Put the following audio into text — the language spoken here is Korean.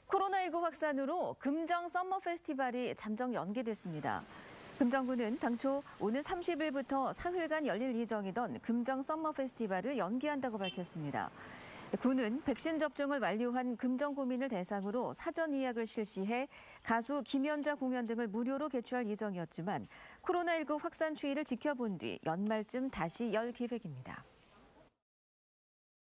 코로나19 확산으로 금정 썸머 페스티벌이 잠정 연기됐습니다. 금정구는 당초 오는 30일부터 사흘간 열릴 예정이던 금정 썸머 페스티벌을 연기한다고 밝혔습니다. 구는 백신 접종을 완료한 금정구민을 대상으로 사전 예약을 실시해 가수 김연자 공연 등을 무료로 개최할 예정이었지만 코로나19 확산 추이를 지켜본 뒤 연말쯤 다시 열 계획입니다.